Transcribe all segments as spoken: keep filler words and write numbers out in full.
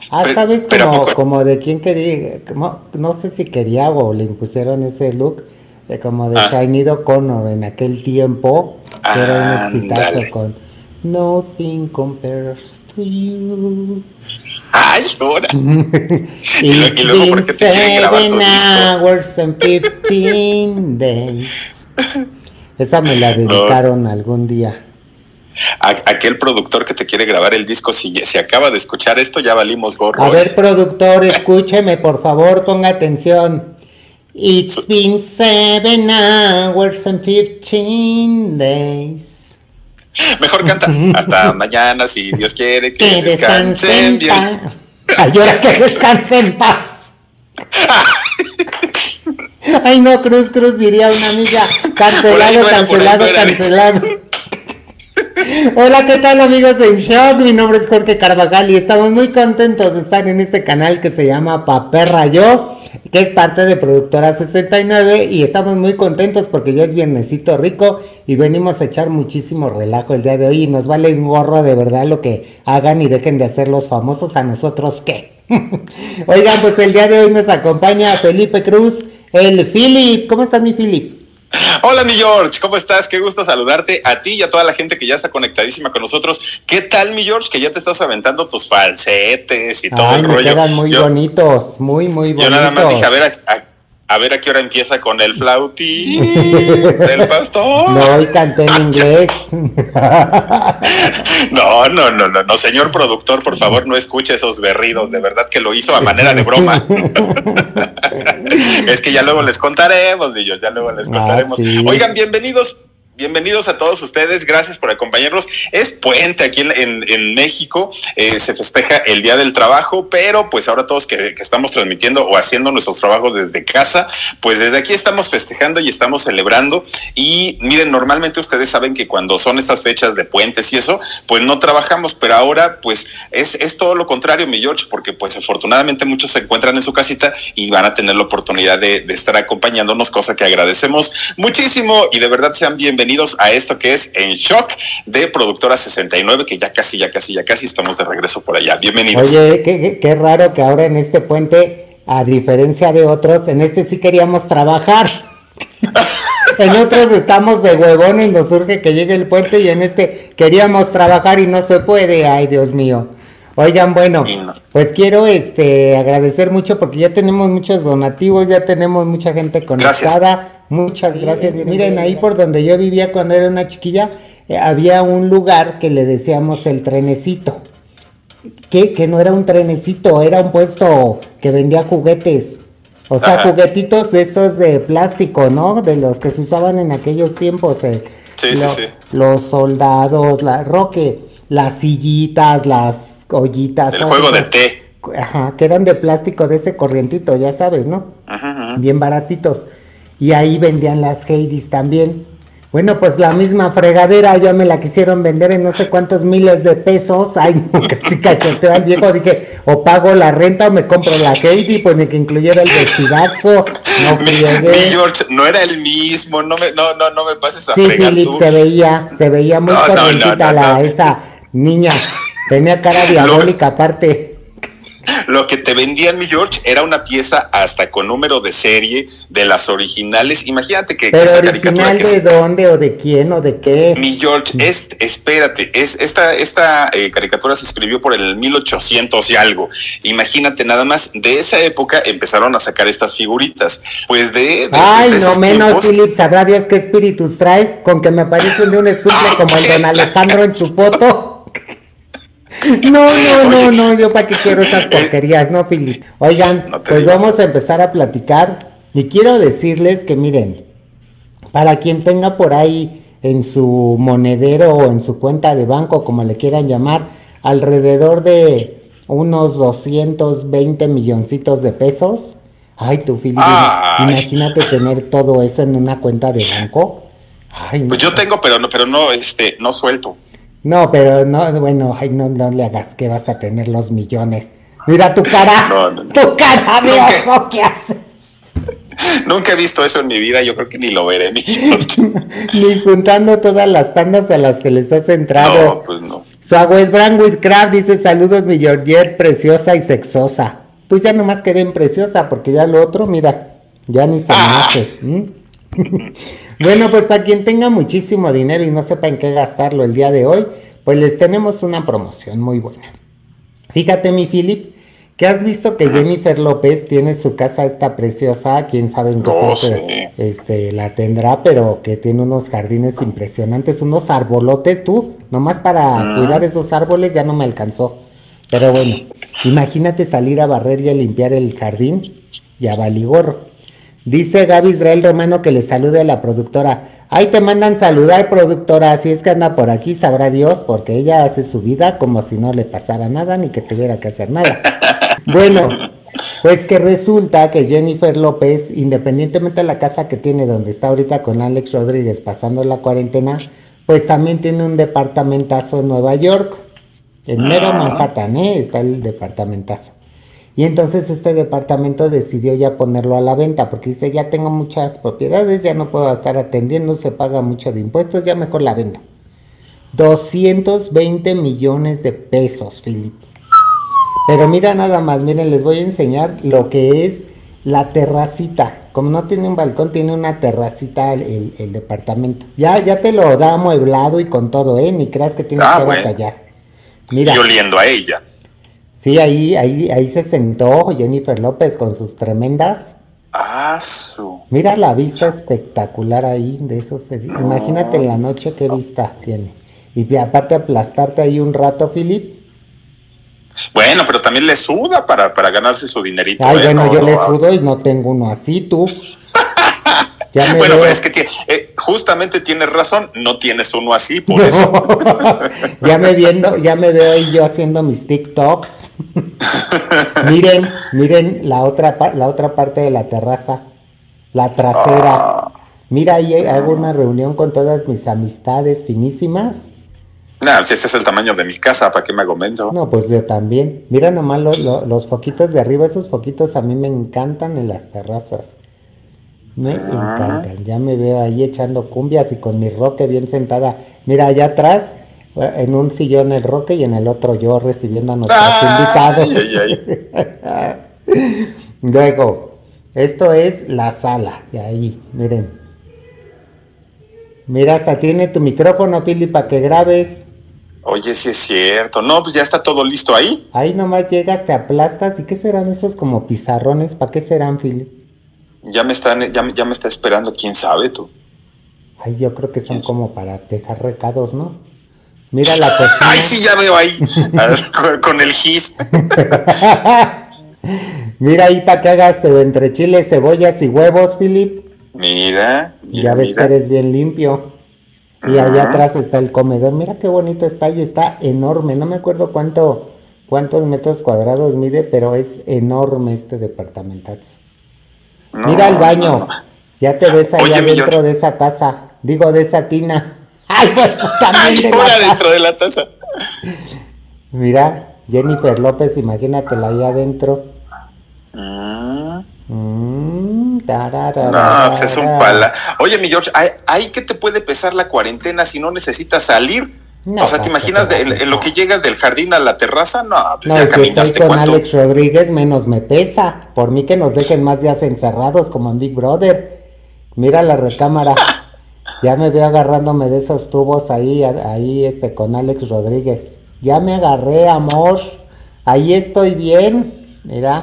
Ah, Pero, ¿sabes pero ¿a como, poco? como de quién quería? Como, no sé si quería o le impusieron ese look, de como de Ah, Sinéad O'Connor en aquel tiempo, que era un exitazo ándale. con Nothing Compares to You. Ay, ahora. Y, lo- y It's luego, been ¿por qué te quieren grabar seven tu disco? hours and fifteen days. Esa me la No, dedicaron algún día. a- aquel productor que te quiere grabar el disco, si, si acaba de escuchar esto, ya valimos A gorro, ¿eh? ver, productor, escúcheme, por favor, ponga atención. It's Su- been seven hours and fifteen days. Mejor canta. Hasta mañana, si Dios quiere que Que descanse descansen en bien. paz. Ay, ahora que descanse en paz. Ay, no, Cruz, Cruz, diría una amiga. Por ahí Cancelado, no era, por ahí no cancelado, era. cancelado. Hola, ¿qué tal, amigos de Shock? Mi nombre es Jorge Carvajal y estamos muy contentos de estar en este canal que se llama Paperra Yo, que es parte de Productora sesenta y nueve, y estamos muy contentos porque ya es viernesito rico y venimos a echar muchísimo relajo el día de hoy y nos vale un gorro de verdad lo que hagan y dejen de hacer los famosos, a nosotros qué. Oigan, pues el día de hoy nos acompaña Felipe Cruz, el Philip. ¿Cómo estás, mi Philip? Hola, mi George, ¿cómo estás? Qué gusto saludarte a ti y a toda la gente que ya está conectadísima con nosotros. ¿Qué tal, mi George? Que ya te estás aventando tus falsetes y todo Ay, el me rollo. quedan muy Yo, bonitos, muy, muy yo nada más dije, a bonitos. ver a, a- a ver a qué hora empieza con el flautín del No, pastor. hoy canté en inglés. No, no, no, no, no, señor productor, por favor, no escuche esos berridos. De verdad que lo hizo a manera de broma. Es que ya luego les contaremos, niños, ya luego les Ah, contaremos. sí. Oigan, bienvenidos. Bienvenidos a todos ustedes, gracias por acompañarnos. Es puente aquí en, en, en México, eh, se festeja el Día del Trabajo, pero pues ahora todos que, que estamos transmitiendo o haciendo nuestros trabajos desde casa, pues desde aquí estamos festejando y estamos celebrando. Y miren, normalmente ustedes saben que cuando son estas fechas de puentes y eso, pues no trabajamos, pero ahora pues es, es todo lo contrario, mi George, porque pues afortunadamente muchos se encuentran en su casita y van a tener la oportunidad de, de estar acompañándonos, cosa que agradecemos muchísimo y de verdad sean bienvenidos a esto que es En Shock de Productora sesenta y nueve, que ya casi, ya casi, ya casi estamos de regreso por allá. Bienvenidos. Oye, qué, qué, qué raro que ahora en este puente, a diferencia de otros, en este sí queríamos trabajar. En otros estamos de huevones, nos surge que llegue el puente y en este queríamos trabajar y no se puede. Ay, Dios mío. Oigan, bueno, Y no. pues quiero este agradecer mucho porque ya tenemos muchos donativos, ya tenemos mucha gente Gracias. conectada. Muchas gracias. Miren, ahí por donde yo vivía cuando era una chiquilla, eh, había un lugar que le decíamos el trenecito. Que, que no era un trenecito, era un puesto que vendía juguetes. O sea, Ajá. juguetitos de estos de plástico, ¿no? De los que se usaban en aquellos tiempos. eh, Sí, sí, lo- sí. Los soldados, la roque, las sillitas, las ollitas. El todas juego de esas- té. Ajá, que eran de plástico de ese corrientito, ya sabes, ¿no? Ajá, ajá. Bien baratitos. Y ahí vendían las Hades también. Bueno, pues la misma fregadera ya me la quisieron vender en no sé cuántos miles de pesos. Ay, no, casi cacheteo al viejo. Dije, o pago la renta o me compro la Hades, pues ni que incluyera el vestidazo. No Mi, mi friegué. George, no era el mismo, no me, no, no, no me pases a Sí, fregar Philip, tú. se veía, se veía muy No, no, no, corrientita no, la, no. esa niña. Tenía cara Lo, diabólica aparte. lo que te vendían, mi George, era una pieza hasta con número de serie de las originales. Imagínate que, que Pero esa caricatura original que de es. dónde o de quién o de qué. Mi George, es, espérate, es esta, esta eh, caricatura se escribió por el mil ochocientos y algo. Imagínate nada más, de esa época empezaron a sacar estas figuritas. Pues de, de, Ay, desde no esos menos, tiempos. Philip, sabrá Dios qué espíritus trae, con que me aparece un de un escuincle Ah, como el don ok. Alejandro en su foto. No, no, no, Oye, no, yo para qué quiero esas eh, porquerías, ¿no, Philip? Oigan, no te pues digo. vamos a empezar a platicar y quiero decirles que miren, para quien tenga por ahí en su monedero o en su cuenta de banco, como le quieran llamar, alrededor de unos doscientos veinte milloncitos de pesos. Ay, tú, Philip, Ay, imagínate tener todo eso en una cuenta de banco. Ay, no. pues yo tengo, pero no, pero no, este, no suelto. No, pero no, bueno, ay, no, no le hagas que vas a tener los millones. Mira tu cara, No, no, no. tu cara de Nunca, oso, ¿qué haces? nunca he visto eso en mi vida, yo creo que ni lo veré, mi George. Ni juntando todas las tandas a las que les has No, entrado. pues no. Swagwell Brand with Craft dice saludos mi Georgette, preciosa y sexosa. Pues ya nomás quedé en preciosa porque ya lo otro, mira, ya ni se me hace. ¿Mm? Bueno, pues para quien tenga muchísimo dinero y no sepa en qué gastarlo el día de hoy, pues les tenemos una promoción muy buena. Fíjate mi Philip, que has visto que Jennifer López tiene su casa esta preciosa, quién sabe en qué Oh, parte, sí. este, la tendrá, pero que tiene unos jardines impresionantes, unos arbolotes, tú, nomás para Mm. cuidar esos árboles ya no me alcanzó. Pero bueno, imagínate salir a barrer y a limpiar el jardín, ya valigorro. Dice Gaby Israel Romano que le salude a la productora. Ahí te mandan saludar, productora, si es que anda por aquí, sabrá Dios, porque ella hace su vida como si no le pasara nada, ni que tuviera que hacer nada. Bueno, pues que resulta que Jennifer López, independientemente de la casa que tiene donde está ahorita con Alex Rodríguez pasando la cuarentena, pues también tiene un departamentazo en Nueva York, en mero Manhattan, ¿eh? Está el departamentazo. Y entonces este departamento decidió ya ponerlo a la venta, porque dice, ya tengo muchas propiedades, ya no puedo estar atendiendo, se paga mucho de impuestos, ya mejor la vendo. doscientos veinte millones de pesos, Philip. Pero mira nada más, miren, les voy a enseñar lo que es la terracita. Como no tiene un balcón, tiene una terracita el, el, el departamento. Ya, ya te lo da amueblado y con todo, ¿eh? Ni creas que tienes Ah, que bueno. batallar. Mira. Y oliendo a ella. Sí, ahí, ahí, ahí se sentó Jennifer López con sus tremendas. Ah, su. Mira la vista espectacular ahí de esos. Imagínate en la noche qué vista tiene. Y aparte aplastarte ahí un rato, Philip. Bueno, pero también le suda para, para ganarse su dinerito. Ay, ¿eh? bueno, No, yo no, le no, sudo y no tengo uno así, tú. Ya me bueno, veo... pero es que tiene, eh, justamente tienes razón, no tienes uno así, por eso. ya me viendo, ya me veo ahí yo haciendo mis TikToks. miren, miren la otra, la otra parte de la terraza, la trasera. Mira, ahí hago una reunión con todas mis amistades finísimas. No, si ese es el tamaño de mi casa, ¿para qué me hago menso? No, pues yo también. Mira nomás los, los, los foquitos de arriba, esos foquitos a mí me encantan en las terrazas. Me ah. encantan. Ya me veo ahí echando cumbias y con mi Roque bien sentada. Mira, allá atrás, en un sillón el Roque y en el otro yo recibiendo a nuestros ay, invitados. Ay, ay. Luego, esto es la sala. Y ahí, miren. Mira, hasta tiene tu micrófono, Philip, para que grabes. Oye, sí es cierto. No, pues ya está todo listo ahí. Ahí nomás llegas, te aplastas. ¿Y qué serán esos como pizarrones? ¿Para qué serán, Philip? Ya me están, ya, ya me está esperando, quién sabe tú. Ay, yo creo que son como para dejar recados, ¿no? Mira la cocina. Ay, sí, ya veo ahí. con, con el gis. Mira ahí para que hagas entre chiles, cebollas y huevos, Philip. Mira, mira. Ya ves mira. que eres bien limpio. Y uh-huh. allá atrás está el comedor. Mira qué bonito está y está enorme. No me acuerdo cuánto, cuántos metros cuadrados mide, pero es enorme este departamentazo. No, mira el baño. No. Ya te ves allá Oye, dentro de esa taza. Digo, de esa tina. Ay, pues también de la dentro de la taza. Mira, Jennifer López, imagínatela ahí adentro. Mm. Mm, no, pues es un pala. Oye, mi George, ¿ahí qué te puede pesar la cuarentena si no necesitas salir? No, o sea, ¿te imaginas de, en lo que llegas del jardín a la terraza? No, pues no, ya si caminaste. Estoy con ¿cuánto? Alex Rodríguez, menos me pesa. Por mí que nos dejen más días encerrados como en Big Brother. Mira la recámara. Ya me veo agarrándome de esos tubos ahí, ahí este, con Alex Rodríguez. Ya me agarré, amor. Ahí estoy bien. Mira.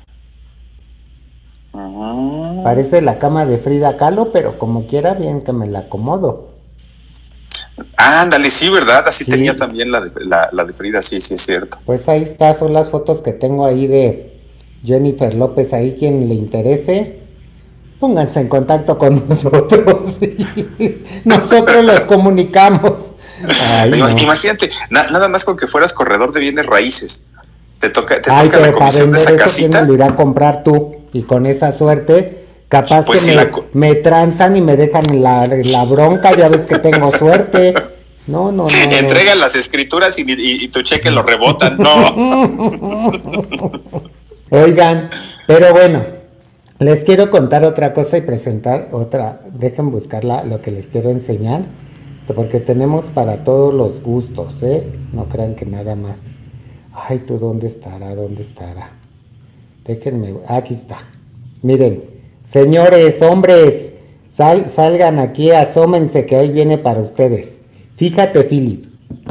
Uh-huh. Parece la cama de Frida Kahlo, pero como quiera, bien que me la acomodo. Ándale, sí, ¿verdad? Así sí. Tenía también la de, la, la de Frida, sí, sí, es cierto. Pues ahí está, son las fotos que tengo ahí de Jennifer López. Ahí quien le interese, pónganse en contacto con nosotros. Nosotros los comunicamos. Ay, no. Imagínate, na, nada más con que fueras corredor de bienes raíces. Te toca, te Ay, toca pero la comisión para de esa eso, casita. ¿quién me lo irá a comprar tú? Y con esa suerte, capaz pues que si me, co- me transan y me dejan la, la bronca. Ya ves que tengo suerte. No, no, no. Entregan no. las escrituras y, y, y tu cheque lo rebotan. No. Oigan, pero bueno, les quiero contar otra cosa y presentar otra. Dejen buscar la, lo que les quiero enseñar. porque tenemos para todos los gustos, ¿eh? No crean que nada más. Ay, ¿tú dónde estará? ¿Dónde estará? Déjenme, aquí está. Miren, señores, hombres, sal, salgan aquí, asómense que hoy viene para ustedes. Fíjate, Philip,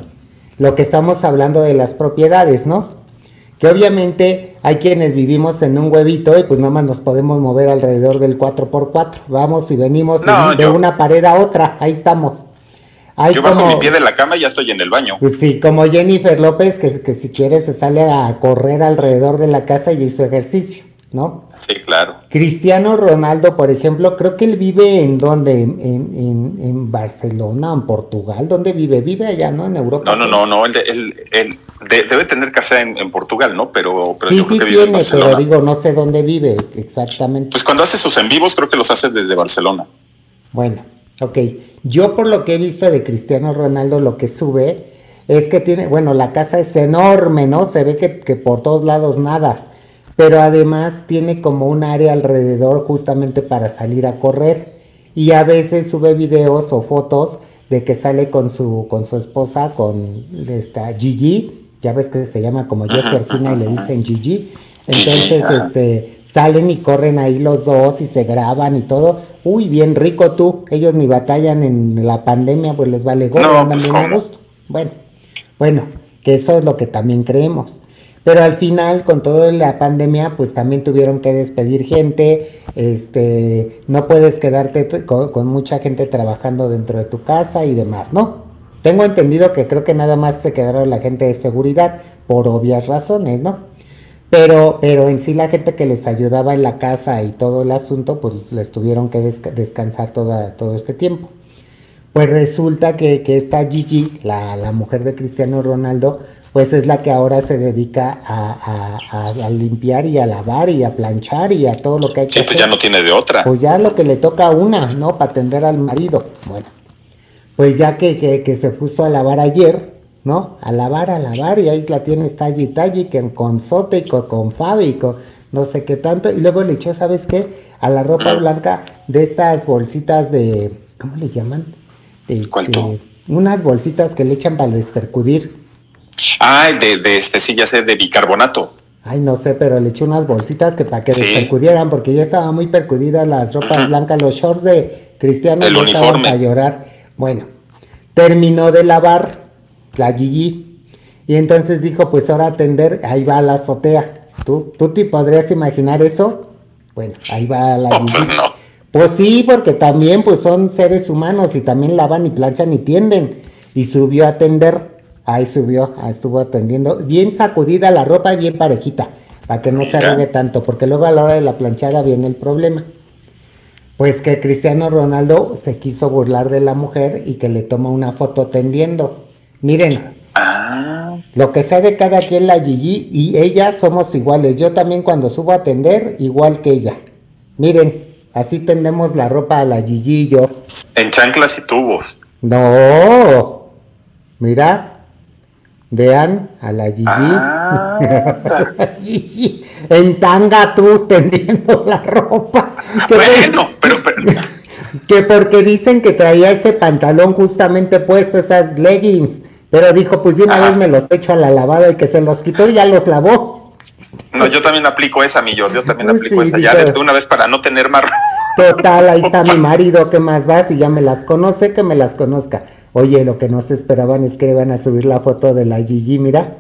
lo que estamos hablando de las propiedades, ¿no? Que obviamente hay quienes vivimos en un huevito y pues nada más nos podemos mover alrededor del cuatro por cuatro. Vamos y venimos no, de yo, una pared a otra, ahí estamos. Hay yo como, bajo mi pie de la cama y ya estoy en el baño. Pues sí, como Jennifer López, que, que si quiere se sale a correr alrededor de la casa y hizo ejercicio, ¿no? Sí, claro. Cristiano Ronaldo, por ejemplo, creo que él vive en donde, en, en, en Barcelona, en Portugal, ¿dónde vive? Vive allá, ¿no? En Europa. No, no, no, no, él, él, él de, debe tener casa en, en Portugal, ¿no? Pero, pero sí, yo creo sí que vive tiene, en Barcelona. pero digo, no sé dónde vive exactamente. Pues cuando hace sus en vivos, creo que los hace desde Barcelona. Bueno, ok. Yo por lo que he visto de Cristiano Ronaldo, lo que sube es que tiene, bueno, la casa es enorme, ¿no? Se ve que, que por todos lados nadas, pero además tiene como un área alrededor justamente para salir a correr. Y a veces sube videos o fotos de que sale con su, con su esposa, con esta Gigi, ya ves que se llama como yo, Georgina, y le dicen Gigi. Entonces, este, salen y corren ahí los dos y se graban y todo. Uy, bien rico tú. Ellos ni batallan en la pandemia, pues les vale gorro, no, andan pues, bien a gusto. Bueno, bueno, que eso es lo que también creemos. Pero al final, con toda la pandemia, pues también tuvieron que despedir gente. Este, no puedes quedarte t- con, con mucha gente trabajando dentro de tu casa y demás, ¿no? Tengo entendido que creo que nada más se quedaron la gente de seguridad por obvias razones, ¿no? Pero, pero en sí la gente que les ayudaba en la casa y todo el asunto, pues les tuvieron que desca- descansar toda, todo este tiempo. Pues resulta que, que esta Gigi, la, la mujer de Cristiano Ronaldo, pues es la que ahora se dedica a, a, a, a limpiar y a lavar y a planchar y a todo lo que hay que sí, hacer. pues ya no tiene de otra. Pues ya lo que le toca a una, ¿no? Para atender al marido. Bueno, pues ya que, que, que se puso a lavar ayer, ¿no? A lavar, a lavar, y ahí la tienes talli y talli, que con Sote y con, con Fabi y con no sé qué tanto. Y luego le echó, ¿sabes qué? A la ropa Mm. blanca de estas bolsitas de, ¿cómo le llaman? De, ¿Cuál tú? de- unas bolsitas que le echan para despercudir. Ah, el de, de este, sí, ya sé, de bicarbonato. Ay, no sé, pero le echó unas bolsitas que para que Sí. despercudieran, porque ya estaban muy percudidas las ropas Ujú. blancas, los shorts de Cristiano El ya estaban uniforme. para llorar. Bueno, terminó de lavar la Gigi y entonces dijo, pues ahora atender, ahí va a la azotea. ¿Tú, tú te podrías imaginar eso? Bueno, ahí va la No, Gigi. pues no. Pues sí, porque también pues son seres humanos y también lavan y planchan y tienden. Y subió a atender, ahí subió, ahí estuvo atendiendo, bien sacudida la ropa y bien parejita, para que no se Mira. arrugue tanto, porque luego a la hora de la planchada viene el problema. Pues que Cristiano Ronaldo se quiso burlar de la mujer y que le toma una foto tendiendo. Miren, Ah, lo que sea de cada quien, la Gigi y ella somos iguales. Yo también cuando subo a atender, igual que ella. Miren, así tendemos la ropa a la Gigi y yo. en chanclas y tubos. No, mira, vean a la Gigi. Ah. La Gigi en tanga tú tendiendo la ropa. Que, Bueno, pero, pero que porque dicen que traía ese pantalón justamente puesto, esas leggings. Pero dijo, pues de una Ajá. vez me los echo a la lavada y que se los quitó y ya los lavó. no, yo también aplico esa, mi yo, yo también Sí, aplico esa, ya dijo- de, de una vez para no tener más. Total, ahí está mi marido, ¿qué más das? Y ya me las conoce, que me las conozca. Oye, lo que no se esperaban es que iban a subir la foto de la Gigi, mira.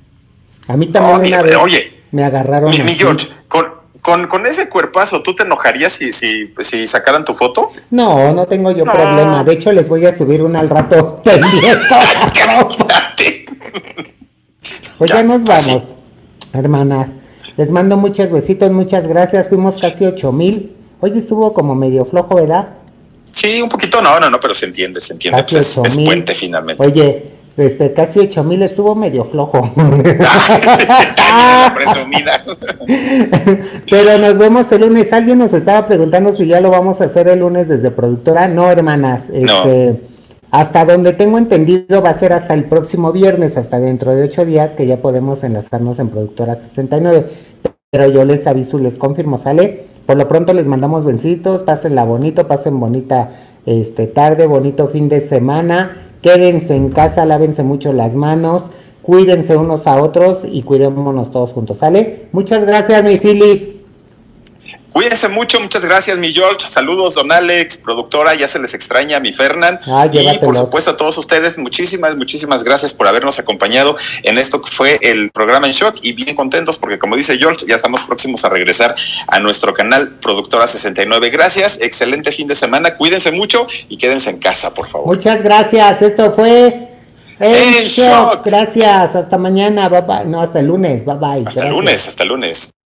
A mí también Oye, una vez oye, me agarraron Mi, mi así. George, con, con, con ese cuerpazo, ¿tú te enojarías si, si, si sacaran tu foto? No, no tengo yo No. problema. De hecho, les voy a subir una al rato tendiendo la ropa. Cállate. Pues ya, Ya, nos así. vamos, hermanas. Les mando muchos besitos, muchas gracias. Fuimos casi ocho mil. Hoy estuvo como medio flojo, ¿verdad? Sí, un poquito, no, no, no, pero se entiende, se entiende. Casi Pues es, ocho es mil. puente finalmente. Oye, este, casi ocho mil estuvo medio flojo. La presumida. Pero nos vemos el lunes. Alguien nos estaba preguntando si ya lo vamos a hacer el lunes desde productora. No, hermanas. Este, hasta donde tengo entendido va a ser hasta el próximo viernes, hasta dentro de ocho días que ya podemos enlazarnos en productora sesenta y nueve. Pero yo les aviso y les confirmo, ¿sale? Por lo pronto les mandamos besitos, pásenla bonito, pasen bonita este, tarde, bonito fin de semana. Quédense en casa, lávense mucho las manos, cuídense unos a otros y cuidémonos todos juntos, ¿sale? Muchas gracias, mi Philip. Cuídense mucho, muchas gracias, mi George. Saludos, don Alex, productora, ya se les extraña, mi Fernand. Ah, y por supuesto a todos ustedes, muchísimas, muchísimas gracias por habernos acompañado en esto que fue el programa En Shock, y bien contentos porque, como dice George, ya estamos próximos a regresar a nuestro canal Productora sesenta y nueve. Gracias, excelente fin de semana, cuídense mucho y quédense en casa, por favor. Muchas gracias, esto fue En, en Shock. Shock. Gracias, hasta mañana, bye bye. No, hasta el lunes, bye bye. Hasta gracias. el lunes, hasta el lunes.